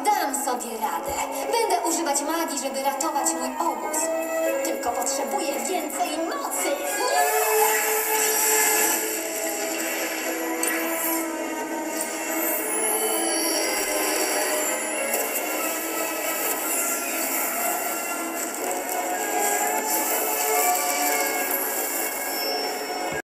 dam sobie radę. Będę używać magii, żeby ratować mój obóz. Tylko potrzebuję